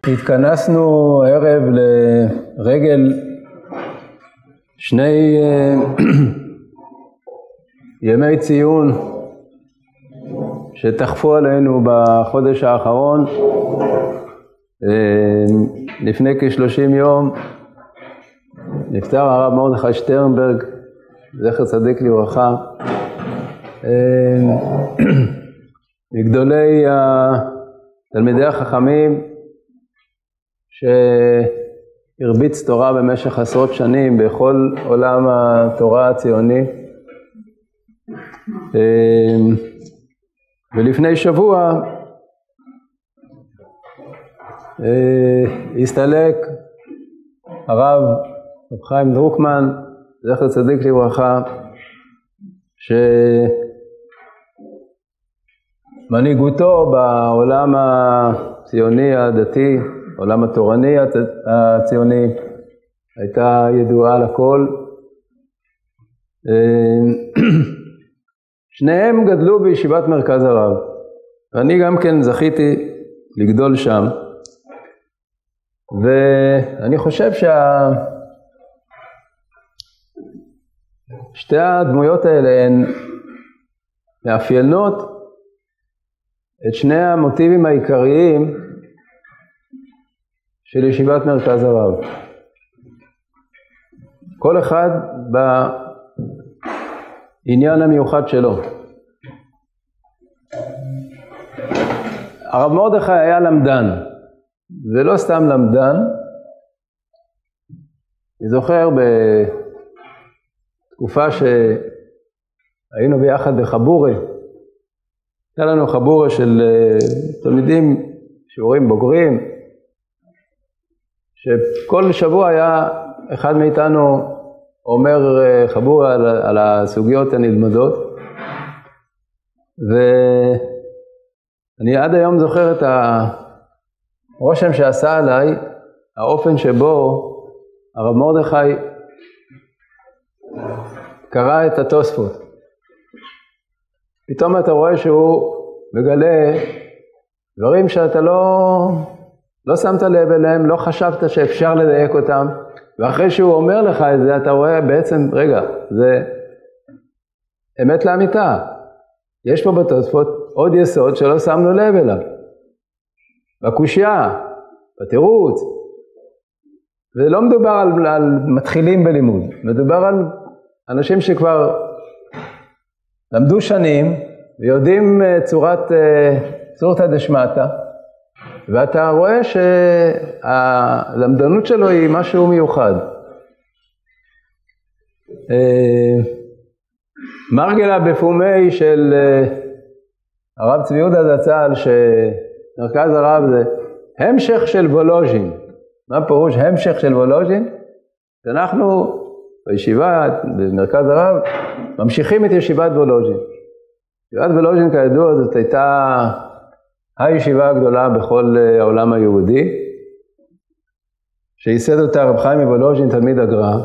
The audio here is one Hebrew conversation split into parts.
התכנסנו הערב לרגל שני ימי ציון שתחפו עלינו בחודש האחרון. לפני כ-30 יום נפטר הרב מרדכי שטרנברג, זכר צדיק לברכה, מגדולי תלמידי החכמים שהרביץ תורה במשך עשרות שנים בכל עולם התורה הציוני. ולפני שבוע הסתלק הרב חיים דרוקמן, זכר צדיק לברכה, שמנהיגותו בעולם הציוני הדתי, עולם התורני הציוני, הייתה ידועה לכל. שניהם גדלו בישיבת מרכז הרב, ואני גם כן זכיתי לגדול שם, ואני חושב שתי הדמויות האלה הן מאפיינות את שני המוטיבים העיקריים של ישיבת מרכז הרב, כל אחד בעניין המיוחד שלו. הרב מרדכי היה למדן, ולא סתם למדן. אני זוכר בתקופה שהיינו ביחד בחבורה, היה לנו חבורה של תלמידים שיעורים בוגרים, שכל שבוע היה אחד מאיתנו אומר חבורה על הסוגיות הנלמדות, ואני עד היום זוכר את הרושם שעשה עליי האופן שבו הרב מרדכי קרא את התוספות. פתאום אתה רואה שהוא מגלה דברים שאתה לא שמת לב אליהם, לא חשבת שאפשר לדייק אותם, ואחרי שהוא אומר לך את זה אתה רואה בעצם, רגע, זה אמת לאמיתה. יש פה בתוספות עוד יסוד שלא שמנו לב אליו, בקושיה, בתירוץ. ולא מדובר על מתחילים בלימוד, מדובר על אנשים שכבר למדו שנים ויודעים צורתא דשמטא, ואתה רואה שהלמדנות שלו היא משהו מיוחד. מרגלה בפומי של הרב צבי יהודה זצ"ל, שמרכז הרב זה המשך של וולוז'ין. מה פירוש המשך של וולוז'ין? שאנחנו בישיבה במרכז הרב ממשיכים את ישיבת וולוז'ין. ישיבת וולוז'ין כידוע זאת הייתה הישיבה הגדולה בכל העולם היהודי, שייסד אותה רב חיים מוולוז'ין תלמיד הגר"א,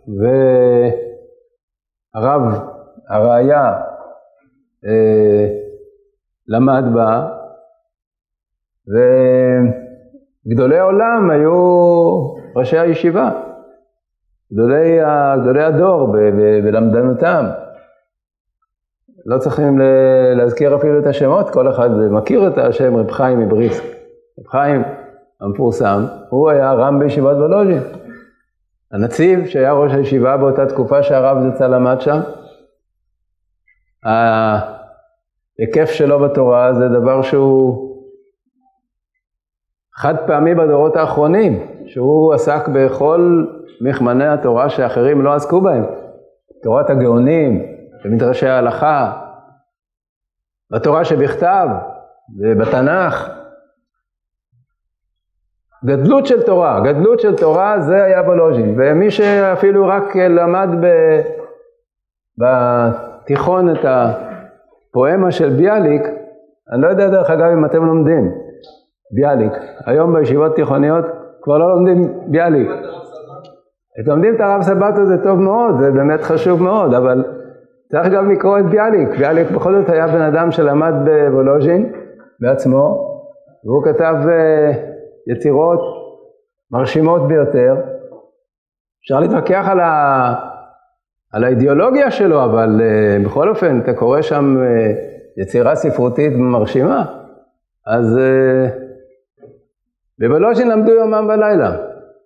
והרב הראיה למד בה, וגדולי העולם היו ראשי הישיבה, גדולי הדור בלמדנותם. לא צריכים להזכיר אפילו את השמות, כל אחד מכיר את השם רב חיים מבריסק. רב חיים המפורסם, הוא היה רם בישיבת וולוז'ין. הנציב שהיה ראש הישיבה באותה תקופה שהרב זצ"ל למד שם, ההיקף שלו בתורה זה דבר שהוא חד פעמי בדורות האחרונים, שהוא עסק בכל מכמני התורה שאחרים לא עסקו בהם. תורת הגאונים, במדרשי ההלכה, בתורה שבכתב ובתנ"ך. גדלות של תורה זה היה וולוז'ין. ומי שאפילו רק למד בתיכון את הפואמה של ביאליק, אני לא יודע דרך אגב אם אתם לומדים ביאליק, היום בישיבות תיכוניות כבר לא לומדים ביאליק. אתם לומדים את הרב סבתו, זה טוב מאוד, זה באמת חשוב מאוד, אבל צריך גם לקרוא את ביאליק. ביאליק בכל זאת היה בן אדם שלמד בוולוז'ין בעצמו, והוא כתב יצירות מרשימות ביותר. אפשר להתווכח על האידיאולוגיה שלו, אבל בכל אופן, אתה קורא שם יצירה ספרותית מרשימה, אז בוולוז'ין למדו יומם בלילה.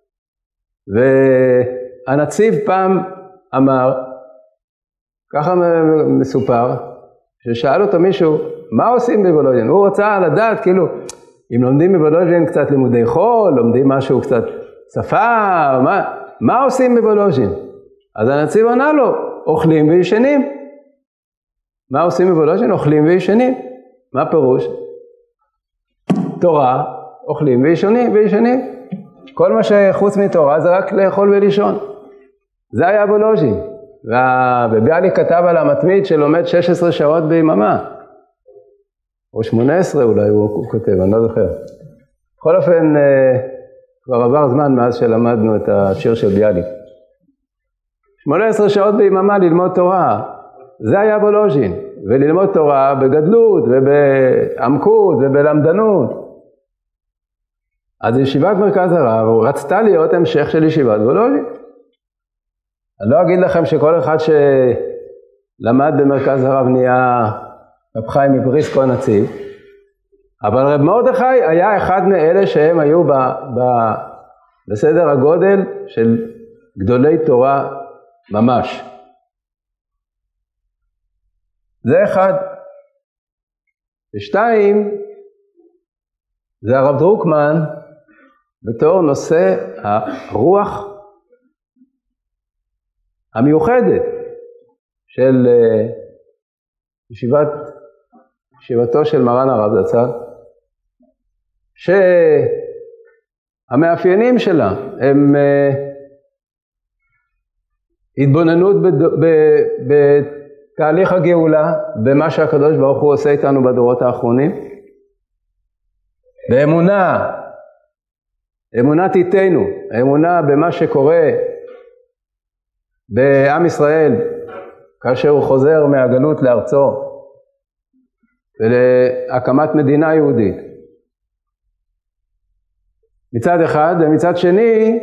והנציב פעם אמר, ככה מסופר, ששאל אותו מישהו, מה עושים בוולוז'ין? הוא רוצה לדעת, כאילו, אם לומדים בוולוז'ין קצת לימודי חול, לומדים משהו קצת שפה, מה עושים בוולוז'ין? אז הנציב ענה לו, אוכלים וישנים. מה עושים בוולוז'ין? אוכלים וישנים. מה פירוש? תורה, אוכלים וישנים. כל מה שחוץ מתורה זה רק לאכול ולישון. זה היה וולוז'ין. וביאליק כתב על המתמיד שלומד 16 שעות ביממה. או 18 אולי הוא כותב, אני לא זוכר. בכל אופן, כבר עבר זמן מאז שלמדנו את השיר של ביאליק. 18 שעות ביממה ללמוד תורה. זה היה וולוז'ין. וללמוד תורה בגדלות ובעמקות ובלמדנות. אז ישיבת מרכז הרב רצתה להיות המשך של ישיבת וולוז'ין. אני לא אגיד לכם שכל אחד שלמד במרכז הרב נהיה רב חיים מבריסקו הנציב, אבל רב מרדכי היה אחד מאלה שהם היו בסדר הגודל של גדולי תורה ממש. זה אחד. ושתיים, זה הרב דרוקמן בתור נושא הרוח המיוחדת של ישיבתו של מרן הרב זצ"ל, שהמאפיינים שלה הם התבוננות בתהליך הגאולה, במה שהקדוש ברוך הוא עושה איתנו בדורות האחרונים, באמונה, אמונת איתנו, האמונה במה שקורה בעם ישראל כאשר הוא חוזר מהגלות לארצו ולהקמת מדינה יהודית מצד אחד, ומצד שני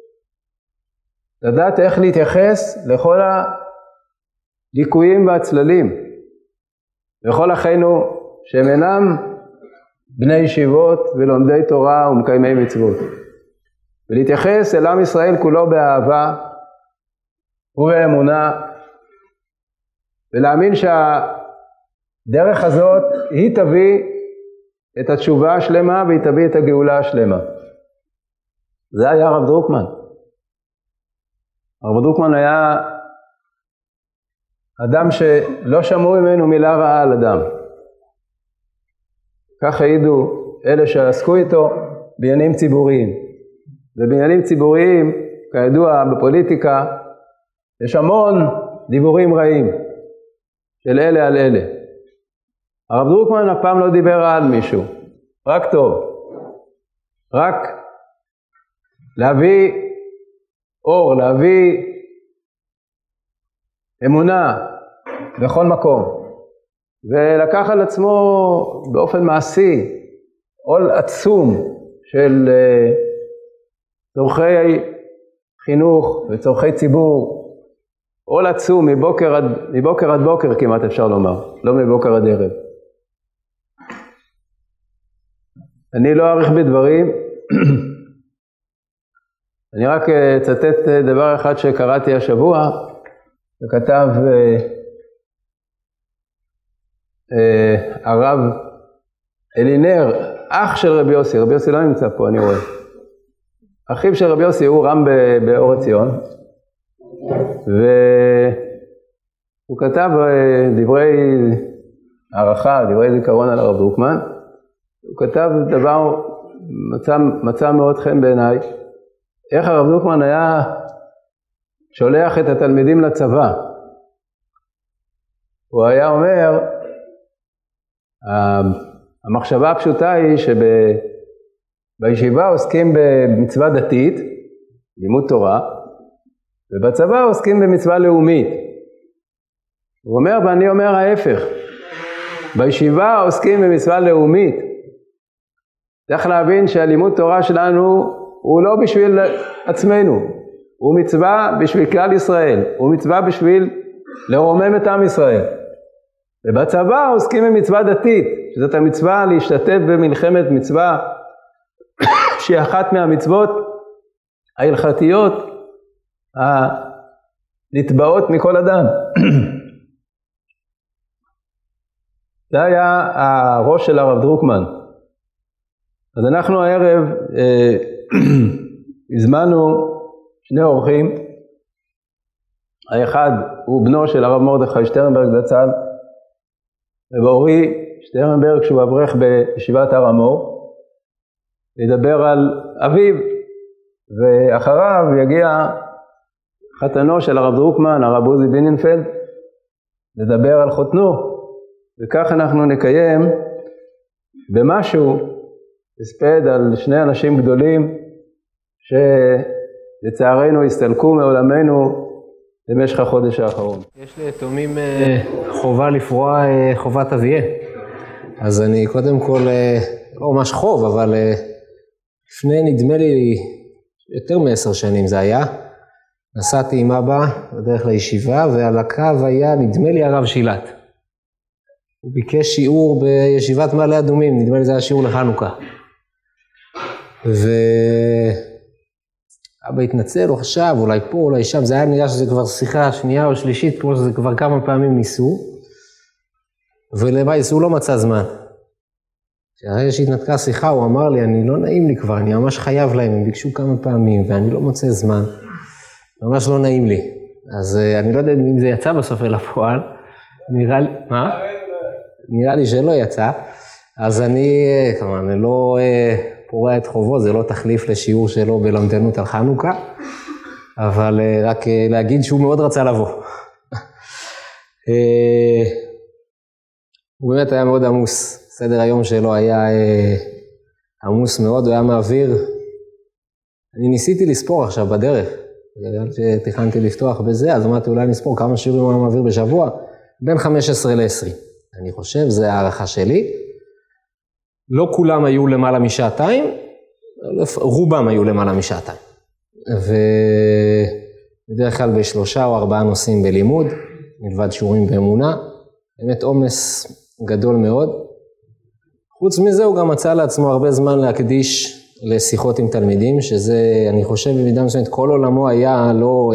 לדעת איך להתייחס לכל הליקויים והצללים, לכל אחינו שהם אינם בני ישיבות ולומדי תורה ומקיימי מצוות, ולהתייחס אל עם ישראל כולו באהבה ובאמונה, ולהאמין שהדרך הזאת היא תביא את התשובה השלמה והיא תביא את הגאולה השלמה. זה היה הרב דרוקמן. הרב דרוקמן היה אדם שלא שמעו ממנו מילה רעה על אדם. כך העידו אלה שעסקו איתו בעניינים ציבוריים. ובעניינים ציבוריים, כידוע בפוליטיקה, יש המון דיבורים רעים של אלה על אלה. הרב דרוקמן אף פעם לא דיבר על מישהו, רק טוב. רק להביא אור, להביא אמונה בכל מקום. ולקח על עצמו באופן מעשי עול עצום של צורכי חינוך וצורכי ציבור, עול עצום מבוקר עד בוקר כמעט אפשר לומר, לא מבוקר עד ערב. אני לא אאריך בדברים, אני רק אצטט דבר אחד שקראתי השבוע, וכתב הרב אלינר, אח של רבי יוסי, רבי יוסי לא נמצא פה, אני רואה. אחיו של רבי יוסי הוא רם באור עציון, והוא כתב דברי הערכה, דברי זיכרון על הרב דרוקמן. הוא כתב דבר מצא מאוד חן בעיניי, איך הרב דרוקמן היה שולח את התלמידים לצבא. הוא היה אומר, המחשבה הפשוטה היא שבישיבה עוסקים במצווה דתית, לימוד תורה, ובצבא עוסקים במצווה לאומית. הוא אומר, ואני אומר ההפך, בישיבה עוסקים במצווה לאומית, צריך להבין שהלימוד תורה שלנו הוא לא בשביל עצמנו, הוא מצווה בשביל כלל ישראל, הוא מצווה בשביל לרומם את עם ישראל. ובצבא עוסקים במצווה דתית, שזאת המצווה להשתתף במלחמת מצווה, שהיא אחת מהמצוות ההלכתיות הנתבעות מכל אדם. זה היה הראש של הרב דרוקמן. אז אנחנו הערב הזמנו שני אורחים. האחד הוא בנו של הרב מרדכי שטרנברג זצ"ל, ובאורי שטרנברג שהוא אברך בישיבת הר המור, לדבר על אביו, ואחריו יגיע חתנו של הרב דרוקמן, הרב עוזי ביננפלד, לדבר על חותנו, וכך אנחנו נקיים במשהו הספד על שני אנשים גדולים שלצערנו הסתלקו מעולמנו במשך החודש האחרון. יש ליתומים חובה לפרוע חובת אביה. אז אני קודם כל, לא ממש חוב, אבל לפני נדמה לי יותר מ10 שנים זה היה. נסעתי עם אבא בדרך לישיבה, ועל הקו היה נדמה לי הרב שילת. הוא ביקש שיעור בישיבת מעלה אדומים, נדמה לי זה היה שיעור לחנוכה. אבא התנצל, הוא חשב, אולי פה, אולי שם, זה היה נראה שזה כבר שיחה שנייה או שלישית, כמו שזה כבר כמה פעמים ניסו, ולמעשה הוא לא מצא זמן. כשהרגע שהתנתקה שיחה, הוא אמר לי, אני לא נעים לי כבר, אני ממש חייב להם, הם ביקשו כמה פעמים, ואני לא מוצא זמן, ממש לא נעים לי. אז אני לא יודע אם זה יצא בסוף אל הפועל, נראה לי, מה? נראה לי שלא יצא, אז כמובן, אני לא פורע את חובו, זה לא תחליף לשיעור שלו בלמדנות על חנוכה, אבל רק להגיד שהוא מאוד רצה לבוא. הוא באמת היה מאוד עמוס, סדר היום שלו היה עמוס מאוד, הוא היה מעביר. אני ניסיתי לספור עכשיו בדרך, שתכנתי לפתוח בזה, אז אמרתי אולי נספור כמה שיעורים הוא היה מעביר בשבוע, בין 15 ל-20. אני חושב, זה הערכה שלי. לא כולם היו למעלה משעתיים, רובם היו למעלה משעתיים. ובדרך כלל ב3 או 4 נושאים בלימוד, מלבד שיעורים באמונה, באמת עומס גדול מאוד. חוץ מזה הוא גם מצא לעצמו הרבה זמן להקדיש לשיחות עם תלמידים, שזה אני חושב במידה מסוימת כל עולמו היה לא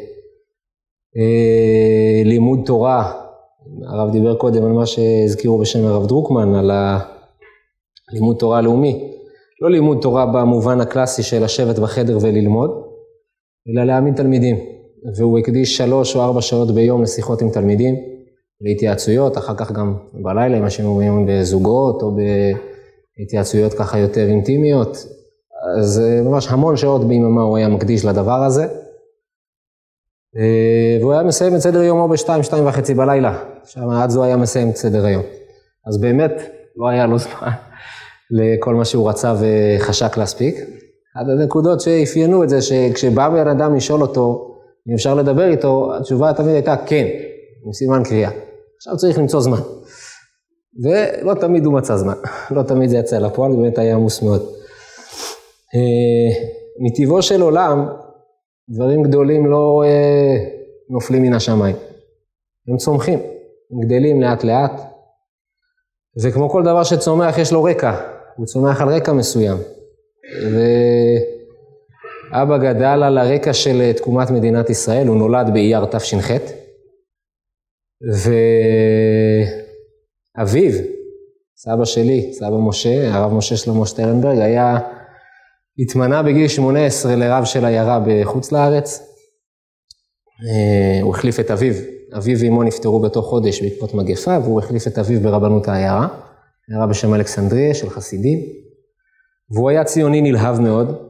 לימוד תורה. הרב דיבר קודם על מה שהזכירו בשם הרב דרוקמן, על לימוד תורה לאומי. לא לימוד תורה במובן הקלאסי של לשבת בחדר וללמוד, אלא להעמיד תלמידים. והוא הקדיש 3 או 4 שעות ביום לשיחות עם תלמידים, להתייעצויות, אחר כך גם בלילה, עם אנשים אומרים בזוגות או בהתייעצויות ככה יותר אינטימיות. אז ממש המון שעות ביממה הוא היה מקדיש לדבר הזה. והוא היה מסיים את סדר יומו ב2:30 בלילה. שם עד זו היה מסיים את סדר היום. אז באמת לא היה לו זמן לכל מה שהוא רצה וחשק להספיק. עד הנקודות שאפיינו את זה, שכשבא בן אדם לשאול אותו, אם אפשר לדבר איתו, התשובה תמיד הייתה כן, עם סימן קריאה. עכשיו צריך למצוא זמן. ולא תמיד הוא מצא זמן. לא תמיד זה יצא לפועל, באמת היה עמוס מאוד. מטבעו של עולם, דברים גדולים לא נופלים מן השמיים. הם צומחים, הם גדלים לאט לאט. וכמו כל דבר שצומח יש לו רקע. הוא צומח על רקע מסוים. ואבא גדל על הרקע של תקומת מדינת ישראל, הוא נולד באייר תש"ח. ואביו, סבא שלי, סבא משה, הרב משה שלמה שטרנברג, התמנה בגיל 18 לרב של עיירה בחוץ לארץ. הוא החליף את אביו. אביו ואמו נפטרו בתוך חודש בעקבות מגפה, והוא החליף את אביו ברבנות העיירה. עיירה בשם אלכסנדריה של חסידים. והוא היה ציוני נלהב מאוד.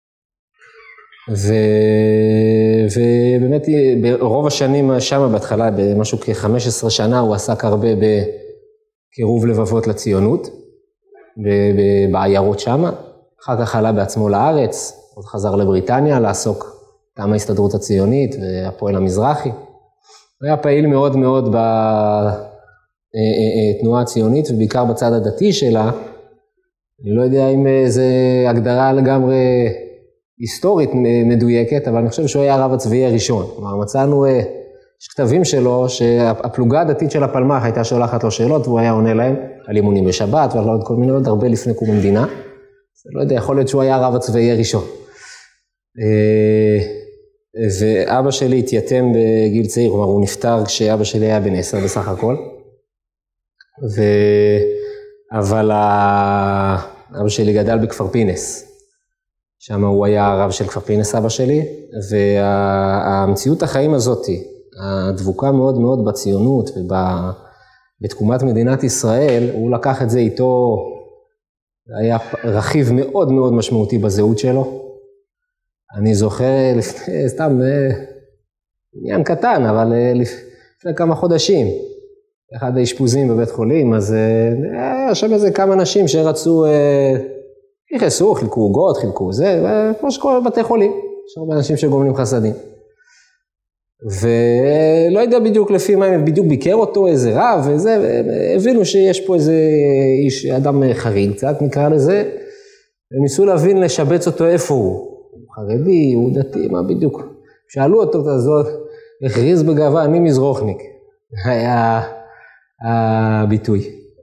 ובאמת ברוב השנים שם בהתחלה, במשהו כ-15 שנה, הוא עסק הרבה בקירוב לבבות לציונות, בעיירות שם. אחר כך עלה בעצמו לארץ, עוד חזר לבריטניה לעסוק גם ההסתדרות הציונית והפועל המזרחי. הוא היה פעיל מאוד מאוד בתנועה הציונית, ובעיקר בצד הדתי שלה, אני לא יודע אם זו הגדרה לגמרי היסטורית מדויקת, אבל אני חושב שהוא היה הרב הצבאי הראשון. כלומר, מצאנו, יש כתבים שלו, שהפלוגה הדתית של הפלמ"ח הייתה שולחת לו שאלות, והוא היה עונה להם על אימונים בשבת, ועל עוד כל מיני עוד הרבה לפני קום המדינה. אז לא יודע, יכול להיות שהוא היה הרב הצבאי הראשון. ואבא שלי התייתם בגיל צעיר, כלומר, הוא נפטר כשאבא שלי היה בן 10 בסך הכל. אבל אבא שלי גדל בכפר פינס. שם הוא היה הרב של כפר פינס, אבא שלי, והמציאות החיים הזאת, הדבוקה מאוד מאוד בציונות ובתקומת מדינת ישראל, הוא לקח את זה איתו, היה רכיב מאוד מאוד משמעותי בזהות שלו. אני זוכר לפני, סתם עניין קטן, אבל לפני כמה חודשים, אחד האשפוזים בבית חולים, אז היה שם איזה כמה אנשים שרצו, נכנסו, חילקו עוגות, חילקו זה, כמו שקורה בבתי חולים, יש הרבה אנשים שגומלים חסדים. ולא יודע בדיוק לפי מה הם בדיוק ביקר אותו, איזה רב וזה, הבינו שיש פה איזה איש, אדם חריג קצת נקרא לזה, וניסו להבין לשבץ אותו איפה הוא חרדי, הוא דתי, מה בדיוק. שאלו אותו את הזאת, הכריז בגאווה, אני מזרוחניק, היה הביטוי.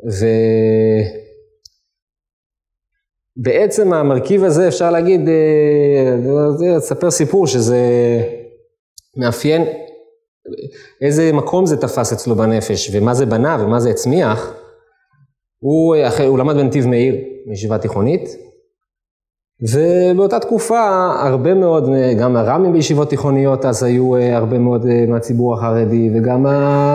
ובעצם המרכיב הזה אפשר להגיד, לספר סיפור שזה מאפיין איזה מקום זה תפס אצלו בנפש, ומה זה בנה ומה זה הצמיח. הוא למד בנתיב מאיר, מישיבה תיכונית, ובאותה תקופה הרבה מאוד, גם הרמים בישיבות תיכוניות אז היו הרבה מאוד מהציבור החרדי, וגם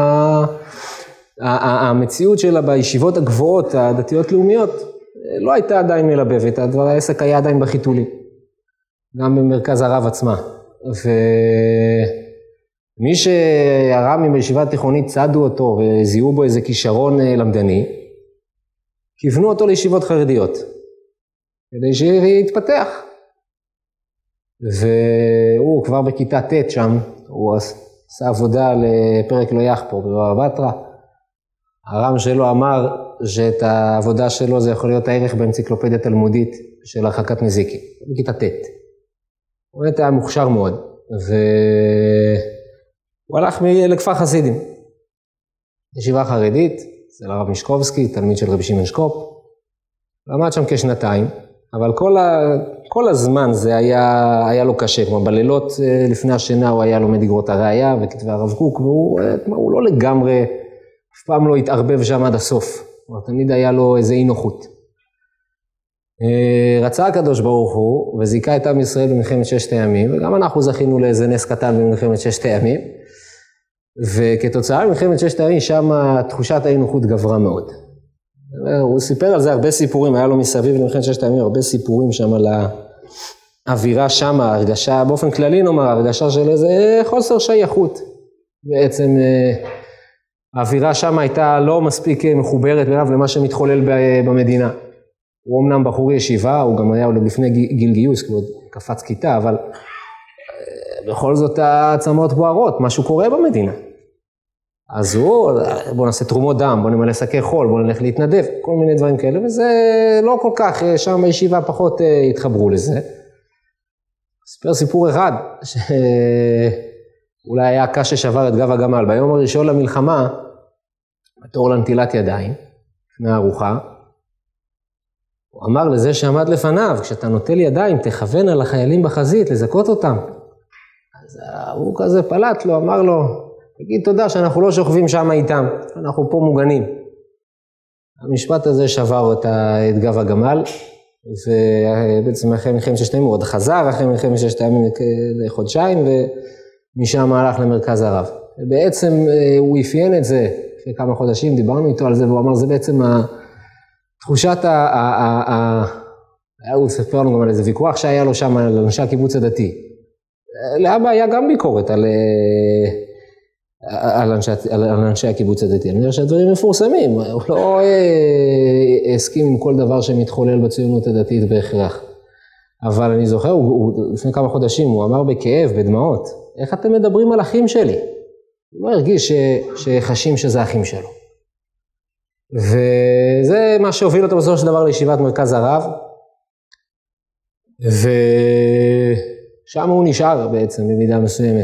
המציאות שלה בישיבות הגבוהות, הדתיות לאומיות, לא הייתה עדיין מלבבת, העסק היה עדיין בחיתולים, גם במרכז הרב עצמה. ומי שהרמים בישיבה תיכונית צדו אותו וזיהו בו איזה כישרון למדני, כיוונו אותו לישיבות חרדיות. כדי שיתפתח. והוא כבר בכיתה ט' שם, הוא עשה עבודה לפרק לא יחפור בבבא בתרא. הרם שלו אמר שאת העבודה שלו זה יכול להיות הערך באנציקלופדיה תלמודית של הרחקת נזיקין, בכיתה ט'. הוא היה מוכשר מאוד, והוא הלך לכפר חסידים. ישיבה חרדית, אצל הרב משקובסקי, תלמיד של רבי שמעון שקופ. למד שם כשנתיים. אבל כל הזמן זה היה לו קשה, כמו בלילות לפני השינה הוא היה לומד אגרות הראייה וכתבי הרב קוק, והוא לא לגמרי, אף פעם לא התערבב שם עד הסוף, תמיד היה לו איזה אי נוחות. רצה הקדוש ברוך הוא וזיכה את עם ישראל במלחמת ששת הימים, וגם אנחנו זכינו לאיזה נס קטן במלחמת ששת הימים, וכתוצאה במלחמת ששת הימים שם תחושת האי נוחות גברה מאוד. הוא סיפר על זה הרבה סיפורים, היה לו מסביב למלחמת ששת הימים הרבה סיפורים שם על האווירה שם, ההרגשה, באופן כללי נאמר, ההרגשה של איזה חוסר שייכות. בעצם האווירה שם הייתה לא מספיק מחוברת למה שמתחולל במדינה. הוא אמנם בחור ישיבה, הוא גם היה עוד לפני גיל גיוס, כי הוא קפץ כיתה, אבל בכל זאת העצמות בוערות, משהו קורה במדינה. אז בוא נעשה תרומות דם, בוא נמלא שקי חול, בוא נלך להתנדב, כל מיני דברים כאלה, וזה לא כל כך, שם בישיבה פחות התחברו לזה. ספר סיפור אחד, שאולי היה הקש ששבר את גב הגמל, ביום הראשון למלחמה, בתור לנטילת ידיים, לפני הארוחה, הוא אמר לזה שעמד לפניו, כשאתה נוטל ידיים, תכוון על החיילים בחזית, לזכות אותם. אז הוא כזה פלט לו, אמר לו, תגיד תודה שאנחנו לא שוכבים שם איתם, אנחנו פה מוגנים. המשפט הזה שבר את גב הגמל, ובעצם אחרי מלחמת ששת הימים הוא עוד חזר, אחרי מלחמת ששת הימים לחודשיים, ומשם הלך למרכז הרב. ובעצם הוא אפיין את זה, לפני כמה חודשים דיברנו איתו על זה, והוא אמר, זה בעצם תחושת הוא ספר לנו גם על איזה ויכוח שהיה לו שם על אנשי הקיבוץ הדתי. לאבא היה גם ביקורת על אנשי הקיבוץ הדתי. אני אומר שהדברים מפורסמים, הוא לא הסכים עם כל דבר שמתחולל בציונות הדתית בהכרח. אבל אני זוכר, לפני כמה חודשים הוא אמר בכאב, בדמעות, איך אתם מדברים על אחים שלי? הוא לא הרגיש שחשים שזה אחים שלו. וזה מה שהוביל אותו בסופו של דבר לישיבת מרכז הרב, ושם הוא נשאר בעצם במידה מסוימת,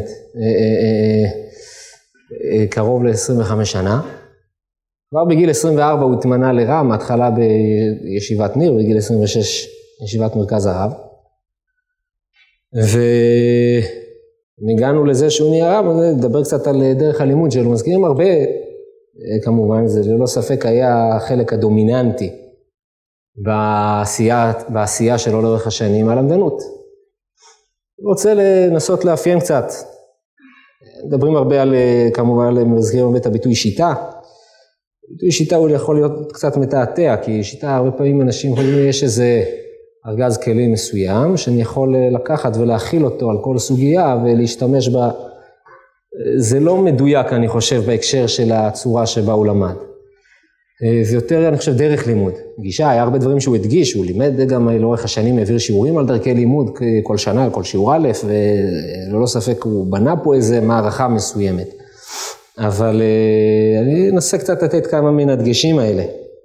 קרוב ל-25 שנה. כבר בגיל 24 הוא התמנה לר"ם, התחלה בישיבת ניר, בגיל 26 ישיבת מרכז הרב. והגענו לזה שהוא נהיה רב, נדבר קצת על דרך הלימוד שלו, מזכירים הרבה, כמובן, זה ללא ספק היה החלק הדומיננטי בעשייה שלו לאורך השנים, הלמדנות. אני רוצה לנסות לאפיין קצת, מדברים הרבה על, כמובן, מזכירים הרבה את הביטוי שיטה. ביטוי שיטה הוא יכול להיות קצת מתעתע, כי שיטה הרבה פעמים אנשים יכולים, יש איזה ארגז כלים מסוים, שאני יכול לקחת ולהכיל אותו על כל סוגיה ולהשתמש בה. זה לא מדויק, אני חושב, בהקשר של הצורה שבה הוא למד. זה יותר, אני חושב, דרך לימוד. גישה, היה הרבה דברים שהוא הדגיש, הוא לימד גם לאורך השנים, העביר שיעורים על דרכי לימוד כל שנה, על כל שיעור א', וללא ספק הוא בנה פה איזה מערכה מסוימת. אבל אני אנסה קצת לתת כמה מן הדגשים האלה.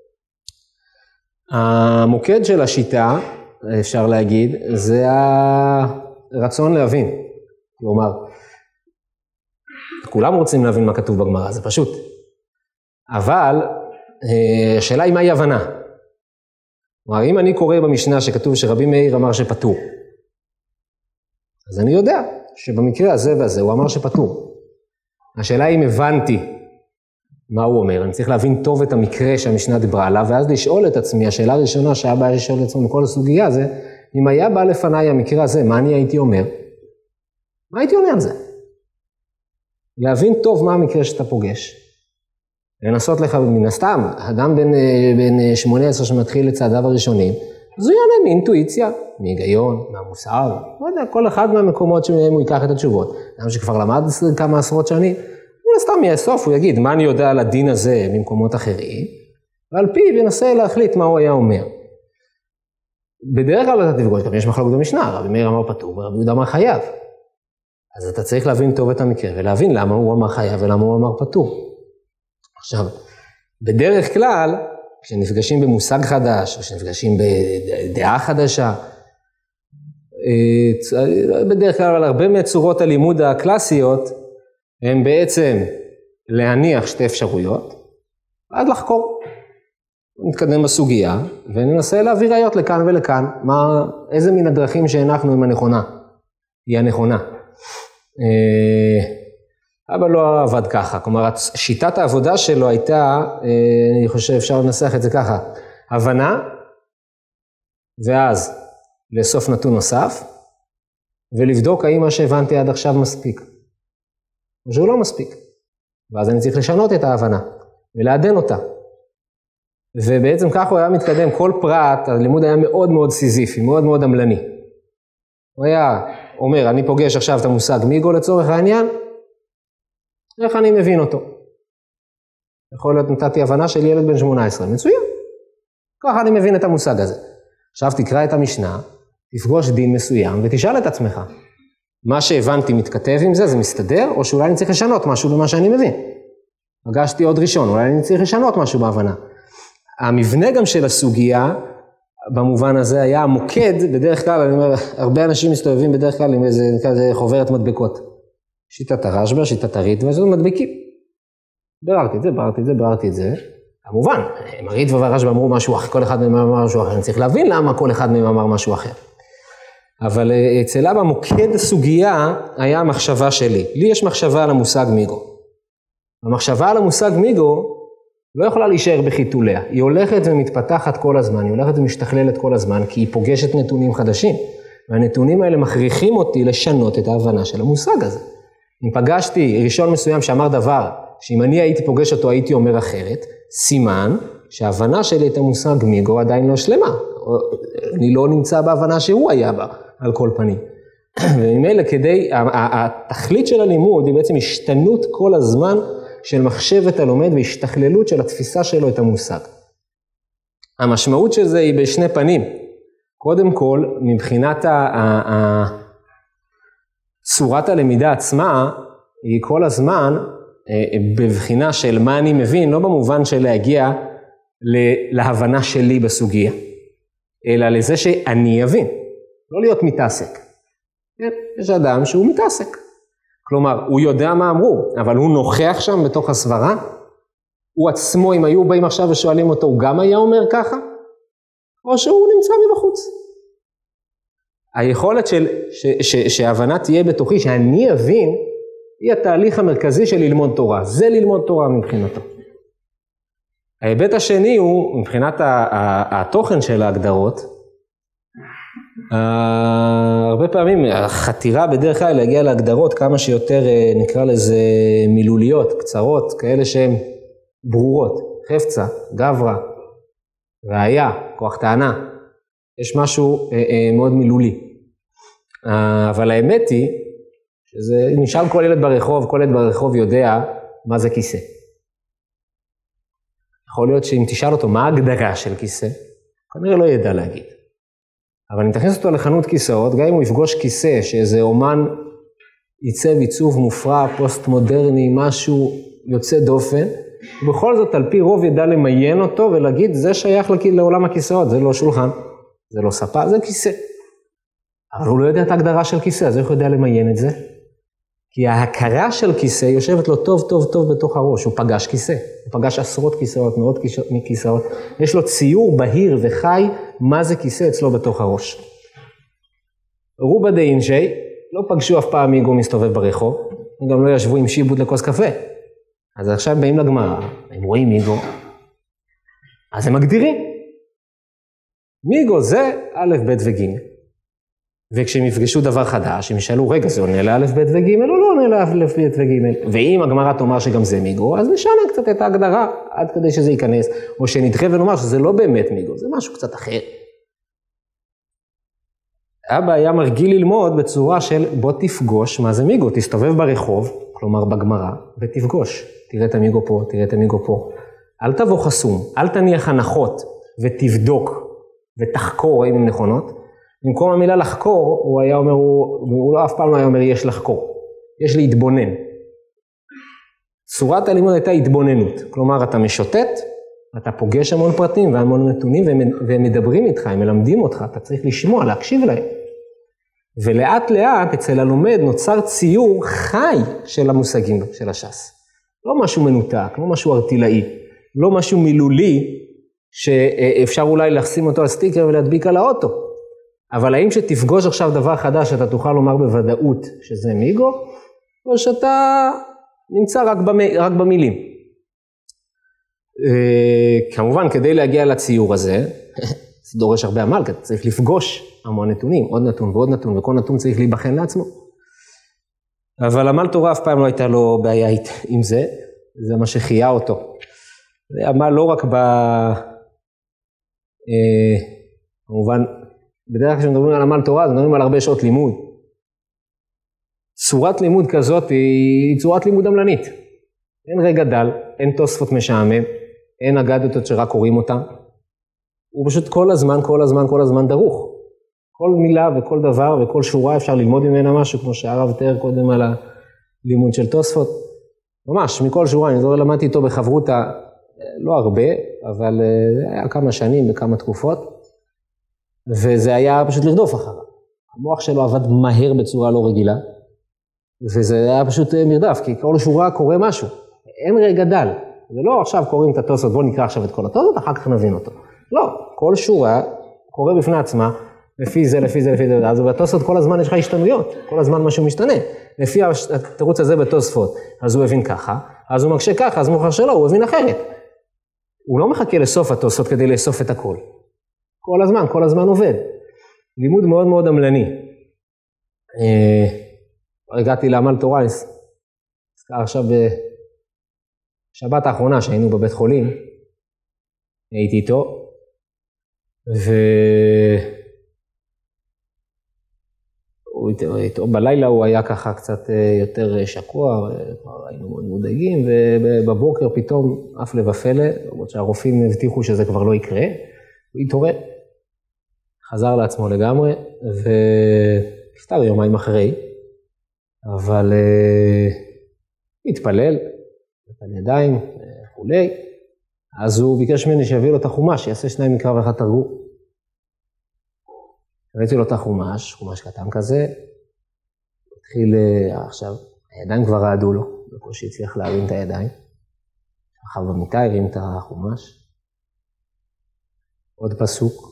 המוקד של השיטה, אפשר להגיד, זה הרצון להבין. כלומר, כולם רוצים להבין מה כתוב בגמרא, זה פשוט. אבל השאלה היא מהי הבנה. כלומר, אם אני קורא במשנה שכתוב שרבי מאיר אמר שפטור, אז אני יודע שבמקרה הזה והזה הוא אמר שפטור. השאלה היא אם הבנתי מה הוא אומר, אני צריך להבין טוב את המקרה שהמשנה דיברה עליו, ואז לשאול את עצמי, השאלה הראשונה שהיה בא לשאול את עצמי מכל הסוגיה זה, אם היה בא לפניי המקרה הזה, מה אני הייתי אומר? מה הייתי אומר על זה? להבין טוב מה המקרה שאתה פוגש. לנסות לך מן הסתם, אדם בן 18 שמתחיל לצעדיו הראשונים, אז הוא יענה מאינטואיציה, מהיגיון, מהמוסר, לא יודע, כל אחד מהמקומות שמהם הוא ייקח את התשובות. אדם שכבר למד כמה עשרות שנים, הוא סתם יאסוף, הוא יגיד, מה אני יודע על הדין הזה במקומות אחרים, ועל פיו ינסה להחליט מה הוא היה אומר. בדרך כלל אתה תפגוש, גם יש מחלוקת במשנה, רבי מאיר אמר פטור ורבי יהודה אמר חייב. אז אתה צריך להבין טוב את המקרה, ולהבין למה הוא אמר חייב ולמה הוא אמר פטור. עכשיו, בדרך כלל, כשנפגשים במושג חדש, או כשנפגשים בדעה חדשה, בדרך כלל על הרבה מצורות הלימוד הקלאסיות, הם בעצם להניח שתי אפשרויות, עד לחקור. נתקדם בסוגיה, וננסה להביא ראיות לכאן ולכאן, איזה מן הדרכים שהנחנו עם הנכונה, היא הנכונה. אבל לא עבד ככה, כלומר, שיטת העבודה שלו הייתה, אני חושב אפשר לנסח את זה ככה, הבנה, ואז לאסוף נתון נוסף, ולבדוק האם מה שהבנתי עד עכשיו מספיק. או שהוא לא מספיק. ואז אני צריך לשנות את ההבנה, ולעדן אותה. ובעצם ככה הוא היה מתקדם, כל פרט, הלימוד היה מאוד מאוד סיזיפי, מאוד מאוד עמלני. הוא היה אומר, אני פוגש עכשיו את המושג מיגו לצורך העניין, איך אני מבין אותו? יכול להיות נתתי הבנה של ילד בן 18, מצוין. ככה אני מבין את המושג הזה. עכשיו תקרא את המשנה, תפגוש דין מסוים ותשאל את עצמך. מה שהבנתי מתכתב עם זה, זה מסתדר, או שאולי אני צריך לשנות משהו במה שאני מבין. פגשתי עוד ראשון, אולי אני צריך לשנות משהו בהבנה. המבנה גם של הסוגיה, במובן הזה היה המוקד, בדרך כלל, אני אומר, הרבה אנשים מסתובבים בדרך כלל עם איזה חוברת מדבקות. שיטת הרשב"א, שיטת הריטב"א, וזה מדביקים. ביררתי את זה. כמובן, הריטב"א והרשב"א אמרו משהו אחר, כל אחד מהם אמר משהו אחר, אני צריך להבין למה כל אחד מהם אמר משהו אחר. אבל אצלה במוקד הסוגיה היה המחשבה שלי. לי יש מחשבה על המושג מיגו. המחשבה על המושג מיגו לא יכולה להישאר בחיתוליה. היא הולכת ומתפתחת כל הזמן, היא הולכת ומשתכללת כל הזמן, כי היא פוגשת נתונים חדשים. והנתונים האלה מכריחים אותי לשנות את ההבנה של המושג הזה. אם פגשתי ראשון מסוים שאמר דבר, שאם אני הייתי פוגש אותו הייתי אומר אחרת, סימן שההבנה שלי את המושג מיגו עדיין לא שלמה. אני לא נמצא בהבנה שהוא היה בה, על כל פנים. וממילא התכלית של הלימוד היא בעצם השתנות כל הזמן של מחשבת הלומד והשתכללות של התפיסה שלו את המושג. המשמעות של זה היא בשני פנים. קודם כל, מבחינת צורת הלמידה עצמה, היא כל הזמן בבחינה של מה אני מבין, לא במובן של להגיע להבנה שלי בסוגיה, אלא לזה שאני אבין, לא להיות מתעסק. יש אדם שהוא מתעסק. כלומר, הוא יודע מה אמרו, אבל הוא נוכח שם בתוך הסברה, הוא עצמו, אם היו באים עכשיו ושואלים אותו, הוא גם היה אומר ככה? או שהוא נמצא מבחוץ. היכולת שההבנה תהיה בתוכי, שאני אבין, היא התהליך המרכזי של ללמוד תורה. זה ללמוד תורה מבחינתו. ההיבט השני הוא, מבחינת התוכן של ההגדרות, הרבה פעמים החתירה בדרך כלל להגיע להגדרות כמה שיותר נקרא לזה מילוליות, קצרות, כאלה שהן ברורות, חפצה, גברא, ראיה, כוח טענה, יש משהו מאוד מילולי. אבל האמת היא, שזה נשאל כל ילד ברחוב, כל ילד ברחוב יודע מה זה כיסא. יכול להיות שאם תשאל אותו מה ההגדרה של כיסא, כנראה לא ידע להגיד. אבל אם תכניס אותו לחנות כיסאות, גם אם הוא יפגוש כיסא, שאיזה אומן ייצב עיצוב מופרע, פוסט מודרני, משהו יוצא דופן, ובכל זאת על פי רוב ידע למיין אותו ולהגיד, זה שייך לעולם הכיסאות, זה לא שולחן, זה לא ספה, זה כיסא. אבל הוא לא יודע את ההגדרה של כיסא, אז איך הוא יודע למיין את זה? כי ההכרה של כיסא יושבת לו טוב טוב טוב בתוך הראש, הוא פגש כיסא, הוא פגש עשרות כיסאות, מאות כיסאות, יש לו ציור בהיר וחי, מה זה כיסא אצלו בתוך הראש. רובה דאינשי, לא פגשו אף פעם מיגו מסתובב ברחוב, הם גם לא ישבו עם שיבוט לכוס קפה. אז עכשיו באים לגמרא, הם רואים מיגו, אז הם מגדירים. מיגו זה א', ב' וג'. וכשהם יפגשו דבר חדש, הם ישאלו, רגע, זה עונה לאלף, ב' וג' או לא עונה לאלף, ב' וג'. ואם הגמרא תאמר שגם זה מיגו, אז נשנה קצת את ההגדרה, עד כדי שזה ייכנס, או שנדחה ונאמר שזה לא באמת מיגו, זה משהו קצת אחר. אבא היה מרגיל ללמוד בצורה של בוא תפגוש מה זה מיגו, תסתובב ברחוב, כלומר בגמרא, ותפגוש. תראה את המיגו פה, תראה את המיגו פה. אל תבוא חסום, אל תניח הנחות ותבדוק ותחקור אם הן נכונות. במקום המילה לחקור, הוא היה אומר, הוא לא אף פעם לא היה אומר יש לחקור, יש להתבונן. צורת הלימוד הייתה התבוננות, כלומר אתה משוטט, אתה פוגש המון פרטים והמון נתונים והם מדברים איתך, הם מלמדים אותך, אתה צריך לשמוע, להקשיב להם. ולאט לאט אצל הלומד נוצר ציור חי של המושגים של הש"ס. לא משהו מנותק, לא משהו ארטילאי, לא משהו מילולי שאפשר אולי לשים אותו על סטיקר ולהדביק על האוטו. אבל האם שתפגוש עכשיו דבר חדש אתה תוכל לומר בוודאות שזה מיגו, או שאתה נמצא רק במילים. כמובן כדי להגיע לציור הזה, זה דורש הרבה עמל, כי אתה צריך לפגוש המון נתונים, עוד נתון ועוד נתון, וכל נתון צריך להיבחן לעצמו. אבל עמל תורה אף פעם לא הייתה לו בעיה עם זה, זה מה שחייה אותו. זה עמל לא רק כמובן, בדרך כלל כשמדברים על עמל תורה, אז מדברים על הרבה שעות לימוד. צורת לימוד כזאת היא צורת לימוד עמלנית. אין רגע דל, אין תוספות משעמם, אין אגדות שרק קוראים אותם. הוא פשוט כל הזמן דרוך. כל מילה וכל דבר וכל שורה אפשר ללמוד ממנה משהו, כמו שהרב תיאר קודם על הלימוד של תוספות. ממש, מכל שורה, אני למדתי איתו בחברותה, לא הרבה, אבל היה כמה שנים בכמה תקופות. וזה היה פשוט לרדוף אחריו. המוח שלו עבד מהר בצורה לא רגילה, וזה היה פשוט מרדף, כי כל שורה קורא משהו. אין רגע דל. זה לא עכשיו קוראים את התוספות, בוא נקרא עכשיו את כל התוספות, אחר כך נבין אותו. לא, כל שורה קורא בפני עצמה, לפי זה. אז בתוספות כל הזמן יש לך השתנויות, כל הזמן משהו משתנה. לפי התירוץ הזה בתוספות, אז הוא הבין ככה, אז הוא מקשה ככה, אז מוכר שלו, הוא הבין אחרת. הוא לא מחכה לסוף התוספות כדי לאסוף את הכל. כל הזמן עובד. לימוד מאוד מאוד עמלני. הגעתי לעמל תורה, נזכר עכשיו בשבת האחרונה שהיינו בבית חולים, הייתי איתו, בלילה הוא היה ככה קצת יותר שקוע, היינו מאוד מודאגים, ובבוקר פתאום אף לבפלא, למרות שהרופאים הבטיחו שזה כבר לא יקרה, הוא התעורר. חזר לעצמו לגמרי, ונפטר יומיים אחרי, אבל התפלל, נתן ידיים וכולי, אז הוא ביקש ממני שיביא לו את החומש, שיעשה 2 מקרא ואחד תרגום. הבאתי לו את החומש, חומש קטן כזה, התחיל עכשיו, הידיים כבר רעדו לו, בקושי הצליח להרים את הידיים. שכב במיטה, הרים את החומש. עוד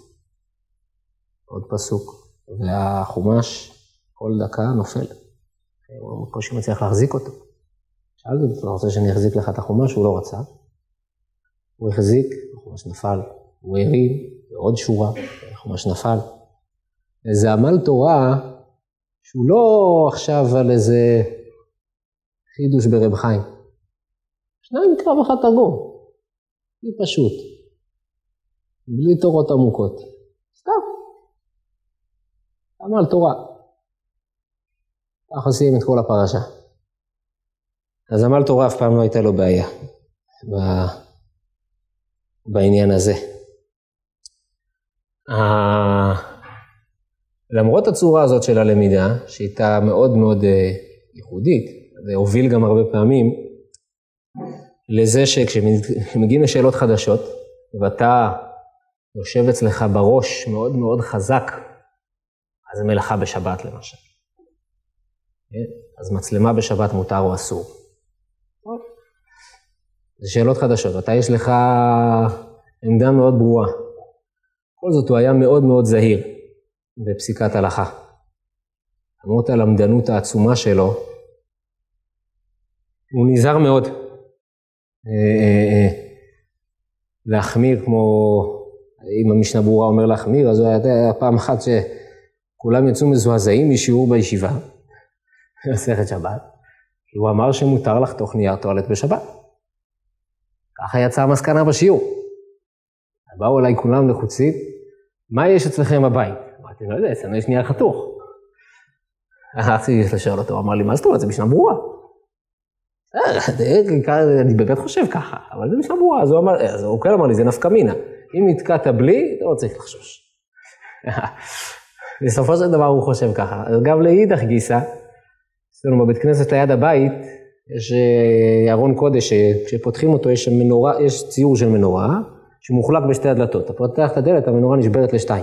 פסוק, והחומש כל דקה נופל. הוא בקושי מצליח להחזיק אותו. שאלתי, אתה רוצה שאני אחזיק לך את החומש? הוא לא רצה. הוא החזיק, החומש נפל. הוא הרים, ועוד שורה, החומש נפל. איזה עמל תורה, שהוא לא עכשיו על איזה חידוש ברב חיים. 2 מקרא ואחד תרגום. היא פשוט. בלי תורות עמוקות. סתם. עמל תורה. כך עושים את כל הפרשה. אז עמל תורה אף פעם לא הייתה לו בעיה. בעניין הזה. למרות הצורה הזאת של הלמידה, שהייתה מאוד מאוד ייחודית, זה הוביל גם הרבה פעמים, לזה שכשמגיעים לשאלות חדשות, ואתה יושב אצלך בראש מאוד מאוד חזק, אז זה מלאכה בשבת למשל. אז מצלמה בשבת מותר או אסור. זה שאלות חדשות, אתה יש לך עמדה מאוד ברורה. כל זאת הוא היה מאוד מאוד זהיר בפסיקת הלכה. למרות הלמדנות העצומה שלו, הוא נזהר מאוד להחמיר, כמו אם המשנה ברורה אומר להחמיר, אז היה פעם אחת שכולם יצאו מזועזעים משיעור בישיבה, במסכת שבת, כי הוא אמר שמותר לחתוך נייר טואלט בשבת. ככה יצאה המסקנה בשיעור. באו אליי כולם לחוצים, מה יש אצלכם בבית? אמרתי, לא יודע, אצלנו יש נייר חתוך. הלכתי לשאול אותו, אמר לי, מה זאת אומרת? זה משנה ברורה. אני באמת חושב ככה, אבל זה משנה ברורה. אז הוא כן אמר לי, זה נפקא מינה. אם נתקעת בלי, אתה לא צריך לחשוש. בסופו של דבר הוא חושב ככה. גם לאידך גיסא, אצלנו בבית כנסת ליד הבית, יש ארון קודש, כשפותחים אותו יש מנורה, יש ציור של מנורה, שמוחלק בשתי הדלתות. אתה פותח את הדלת, המנורה נשברת לשתיים.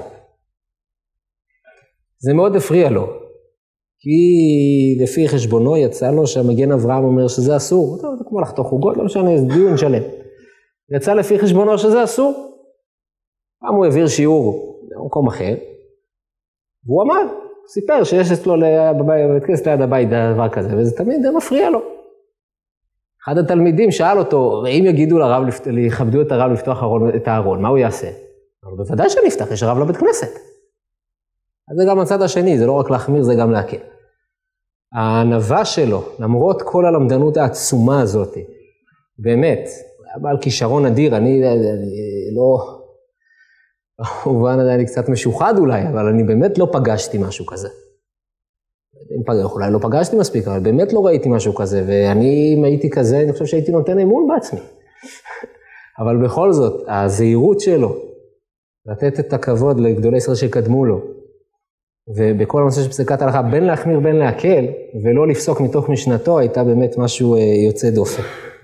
זה מאוד הפריע לו, כי לפי חשבונו יצא לו שהמגן אברהם אומר שזה אסור. זה כמו לחתוך עוגות, לא משנה, זה דיון שלם. יצא לפי חשבונו שזה אסור. פעם הוא העביר שיעור במקום אחר, והוא אמר, סיפר שיש אצלו בבית כנסת ליד הבית דבר כזה, וזה תמיד מפריע לו. אחד התלמידים שאל אותו, אם יגידו לרב, יכבדו את הרב לפתוח את הארון, מה הוא יעשה? אבל בוודאי שנפתח, יש רב לבית כנסת. אז זה גם הצד השני, זה לא רק להחמיר, זה גם להקל. הענווה שלו, למרות כל הלמדנות העצומה הזאת, באמת, היה בעל כישרון אדיר, אני לא, במובן הזה אני קצת משוחד אולי, אבל אני באמת לא פגשתי משהו כזה. אולי לא פגשתי מספיק, אבל באמת לא ראיתי משהו כזה, ואני, אם הייתי כזה, אני חושב שהייתי נותן אמון בעצמי. אבל בכל זאת, הזהירות שלו, לתת את הכבוד לגדולי ישראל שקדמו לו, ובכל הנושא של פסיקת ההלכה, בין להחמיר בין להקל, ולא לפסוק מתוך משנתו, הייתה באמת משהו יוצא דופן.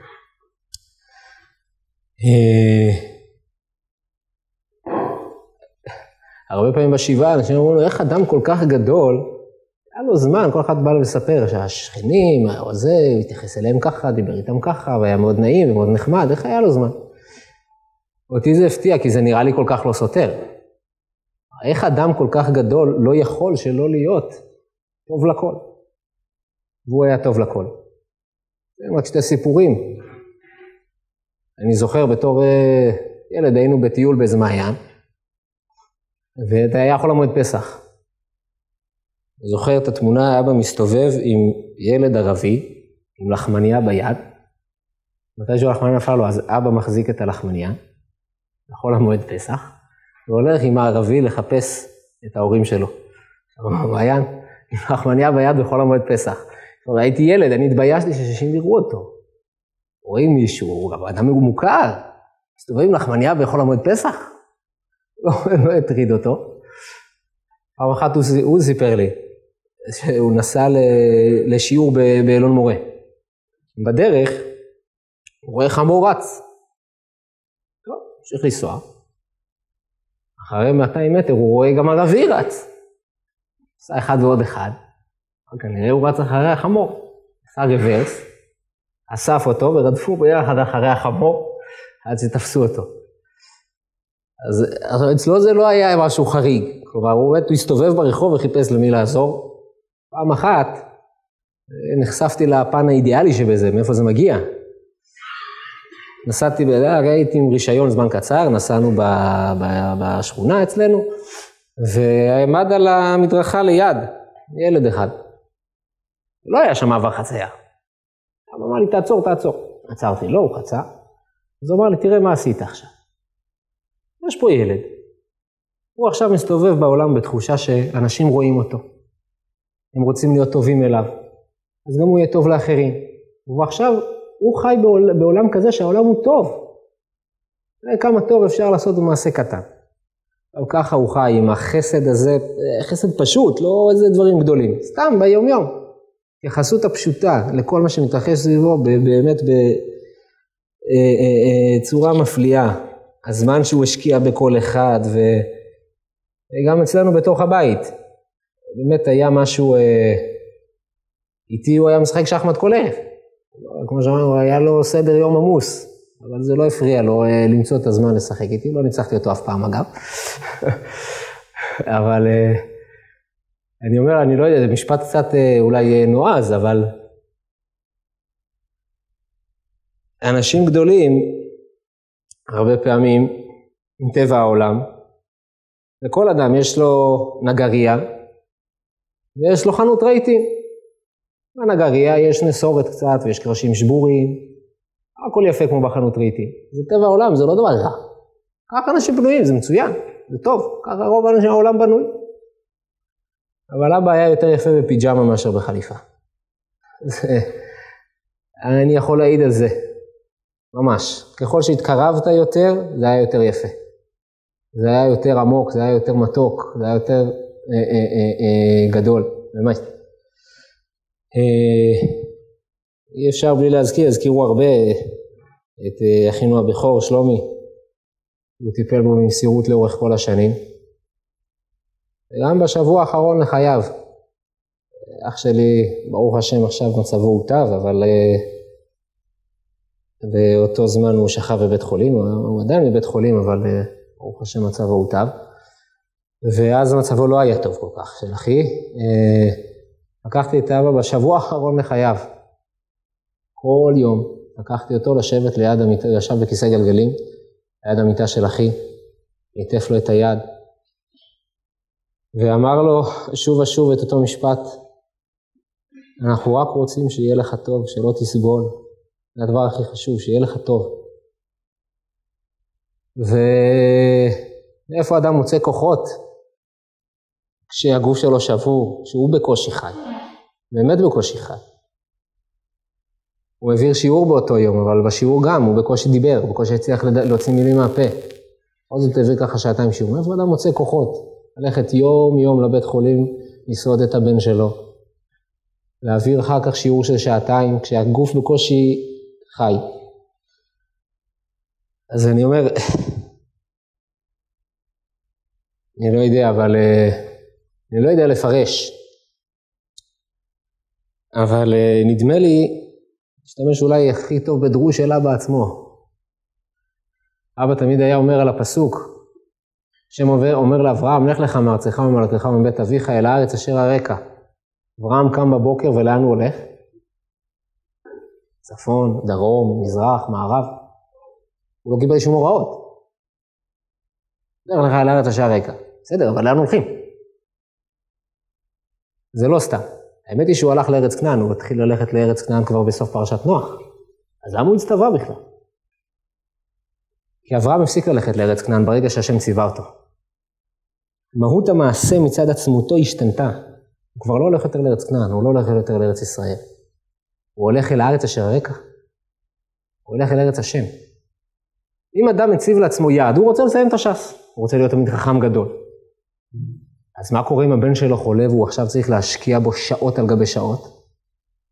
הרבה פעמים בשבעה, אנשים אומרים, איך אדם כל כך גדול, היה לו זמן, כל אחד בא לספר שהשכנים, זה, הוא התייחס אליהם ככה, דיבר איתם ככה, והיה מאוד נעים ומאוד נחמד, איך היה לו זמן? אותי זה הפתיע, כי זה נראה לי כל כך לא סותר. איך אדם כל כך גדול לא יכול שלא להיות טוב לכל? והוא היה טוב לכל. זה רק שתי סיפורים. אני זוכר בתור ילד, היינו בטיול באיזה מעיין, וזה היה חול המועד פסח. אני זוכר את התמונה, אבא מסתובב עם ילד ערבי, עם לחמניה ביד. מתי שהוא לחמניה נפל לו, אז אבא מחזיק את הלחמניה, בחול המועד פסח, והולך עם הערבי לחפש את ההורים שלו. במעיין, עם לחמניה ביד בחול המועד פסח. הייתי ילד, אני התביישתי ששישים יראו אותו. רואים מישהו, אדם מוכר, מסתובב עם לחמניה בחול המועד פסח. לא הטריד אותו. פעם אחת הוא סיפר לי, שהוא נסע לשיעור באלון מורה. בדרך, הוא רואה חמור רץ. המשיך לנסוע. אחרי 200 מטר הוא רואה גם ערבי רץ. עשה אחד ועוד אחד. כנראה הוא רץ אחרי החמור. עשה רוורס, אסף אותו ורדפו ביחד אחרי החמור, עד שתפסו אותו. אז אצלו זה לא היה משהו חריג. כלומר, הוא הסתובב ברחוב וחיפש למי לעזור. פעם אחת נחשפתי לפן האידיאלי שבזה, מאיפה זה מגיע. נסעתי, הייתי עם רישיון זמן קצר, נסענו בשכונה אצלנו, ועמד על המדרכה ליד, ילד אחד. לא היה שם מעבר חצייה. הוא אמר לי, תעצור. עצרתי, לא, הוא חצה. אז הוא אמר לי, תראה מה עשית עכשיו. יש פה ילד. הוא עכשיו מסתובב בעולם בתחושה שאנשים רואים אותו. הם רוצים להיות טובים אליו. אז גם הוא יהיה טוב לאחרים. ועכשיו הוא חי בעולם כזה שהעולם הוא טוב. כמה טוב אפשר לעשות במעשה קטן. אבל ככה הוא חי עם החסד הזה, חסד פשוט, לא איזה דברים גדולים. סתם ביום יום. יחסות הפשוטה לכל מה שמתרחש סביבו באמת בצורה מפליאה. הזמן שהוא השקיע בכל אחד, וגם אצלנו בתוך הבית. באמת היה משהו, איתי הוא היה משחק שחמט כל ערב. כמו שאמרנו, היה לו סדר יום עמוס, אבל זה לא הפריע לו למצוא את הזמן לשחק איתי, לא ניצחתי אותו אף פעם אגב. אבל אני אומר, אני לא יודע, זה משפט קצת אולי נועז, אבל אנשים גדולים, הרבה פעמים, עם טבע העולם, לכל אדם יש לו נגריה, ויש לו חנות רהיטים. בנגריה יש נסורת קצת, ויש קרשים שבורים, הכל יפה כמו בחנות רהיטים. זה טבע העולם, זה לא דבר רע. ככה אנשים בנויים, זה מצוין, זה טוב, ככה רוב אנשים העולם בנוי. אבל אבא היה יותר יפה בפיג'מה מאשר בחליפה. אני יכול להעיד על זה. ממש. ככל שהתקרבת יותר, זה היה יותר יפה. זה היה יותר עמוק, זה היה יותר מתוק, זה היה יותר גדול. באמת. אי אפשר בלי להזכיר, הזכירו הרבה את אחינו הבכור, שלומי. הוא טיפל בו במסירות לאורך כל השנים. וגם בשבוע האחרון לחייו. אח שלי, ברוך השם, עכשיו מצבו הוטב, אבל באותו זמן הוא שכב בבית חולים, הוא עדיין בבית חולים, אבל ברוך השם מצבו הוטב. ואז מצבו לא היה טוב כל כך, של אחי. לקחתי את אבא בשבוע האחרון לחייו. כל יום לקחתי אותו לשבת ליד המיטה, ישב בכיסא גלגלים, ליד המיטה של אחי, ניטף לו את היד, ואמר לו שוב ושוב את אותו משפט, אנחנו רק רוצים שיהיה לך טוב, שלא תסבול, זה הדבר הכי חשוב, שיהיה לך טוב. ואיפה אדם מוצא כוחות? כשהגוף שלו שבור, שהוא בקושי חי, באמת בקושי חי. הוא העביר שיעור באותו יום, אבל בשיעור גם, הוא בקושי דיבר, הוא בקושי הצליח להוציא מילים מהפה. עוד זאת העביר ככה שעתיים שיעור. איפה אדם מוצא כוחות? ללכת יום יום לבית חולים, לסעוד את הבן שלו. להעביר אחר כך שיעור של שעתיים, כשהגוף בקושי חי. אז אני אומר, אני לא יודע, אבל אני לא יודע לפרש. אבל נדמה לי, משתמש אולי הכי טוב בדרוש של אבא עצמו. אבא תמיד היה אומר על הפסוק, שם אומר לאברהם, לך לך מארצך וממולדתך ומבית אביך אל הארץ אשר אראך. אברהם קם בבוקר ולאן הוא הולך? צפון, דרום, מזרח, מערב. הוא לא קיבל שום הוראות. לך לך אל הארץ אשר אראך. בסדר, אבל לאן הולכים? זה לא סתם. האמת היא שהוא הלך לארץ כנען, הוא התחיל ללכת לארץ כנען כבר בסוף פרשת נוח. אז למה הוא הצטווה בכלל? כי אברהם הפסיק ללכת לארץ כנען ברגע שהשם ציווה אותו. מהות המעשה מצד עצמותו השתנתה. הוא כבר לא הולך יותר לארץ כנען, הוא לא הולך יותר לארץ ישראל. הוא הולך אל הארץ אשר אראך. הוא הולך אל ארץ השם. אם אדם מציב לעצמו יעד, הוא רוצה לסיים את הש"ס. הוא רוצה להיות תמיד חכם גדול. אז מה קורה אם הבן שלו חולה והוא עכשיו צריך להשקיע בו שעות על גבי שעות?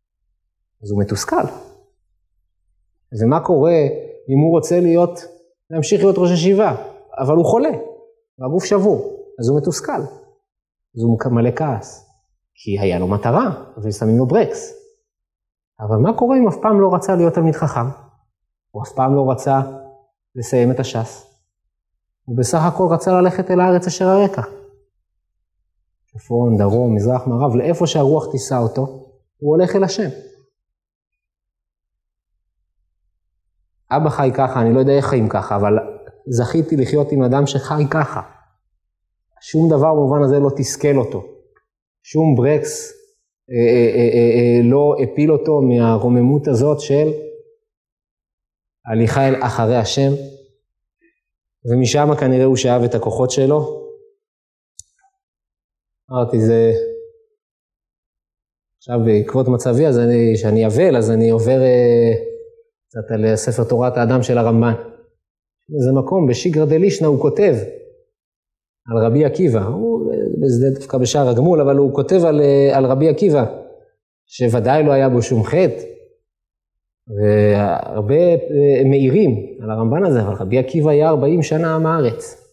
אז הוא מתוסכל. ומה קורה אם הוא רוצה להיות להמשיך להיות ראש ישיבה, אבל הוא חולה, והגוף שבור, אז הוא מתוסכל, אז הוא מלא כעס, כי היה לו מטרה, ושמים לו ברקס. אבל מה קורה אם אף פעם לא רצה להיות תלמיד חכם? הוא אף פעם לא רצה לסיים את הש"ס. הוא בסך הכל רצה ללכת אל הארץ אשר הרקע. צפון, דרום, מזרח, מערב, לאיפה שהרוח תישא אותו, הוא הולך אל השם. אבא חי ככה, אני לא יודע איך חיים ככה, אבל זכיתי לחיות עם אדם שחי ככה. שום דבר במובן הזה לא תסכל אותו. שום ברקס לא הפיל אותו מהרוממות הזאת של הליכה אל אחרי השם, ומשם כנראה הוא שאהב את הכוחות שלו. אמרתי, זה עכשיו בעקבות מצבי, אז שאני אבל, אז אני עובר קצת על ספר תורת האדם של הרמב"ן. באיזה מקום, בשיגרא דלישנא הוא כותב על רבי עקיבא, זה דווקא בשער הגמול, אבל הוא כותב על רבי עקיבא, שוודאי לא היה בו שום חטא, והרבה מאירים על הרמב"ן הזה, אבל רבי עקיבא היה 40 שנה עם הארץ.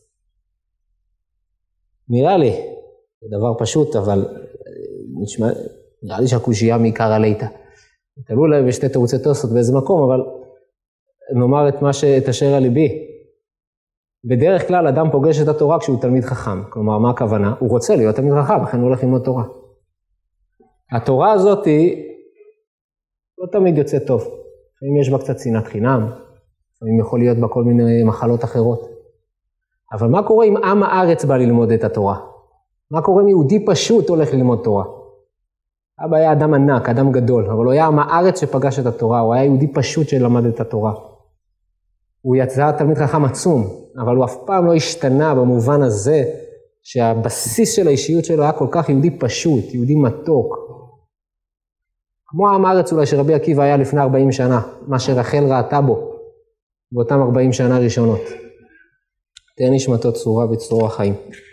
נראה לי, זה דבר פשוט, אבל נראה לי שהקושייה מעיקר עליתה. תלו להם בשתי תירוצי תוספות באיזה מקום, אבל נאמר את אשר על ליבי. בדרך כלל אדם פוגש את התורה כשהוא תלמיד חכם. כלומר, מה הכוונה? הוא רוצה להיות תלמיד חכם, לכן הוא הולך ללמוד תורה. התורה הזאת לא תמיד יוצא טוב. אם יש בה קצת שנאת חינם, אם יכול להיות בה כל מיני מחלות אחרות. אבל מה קורה אם עם הארץ בא ללמוד את התורה? מה קורה אם יהודי פשוט הולך ללמוד תורה? אבא היה אדם ענק, אדם גדול, אבל הוא היה עם הארץ שפגש את התורה, הוא היה יהודי פשוט שלמד את התורה. הוא יצא תלמיד חכם עצום, אבל הוא אף פעם לא השתנה במובן הזה, שהבסיס של האישיות שלו היה כל כך יהודי פשוט, יהודי מתוק. כמו עם הארץ אולי שרבי עקיבא היה לפני 40 שנה, מה שרחל ראתה בו, באותם 40 שנה ראשונות. תהיה נשמתו צרורה בצרור החיים.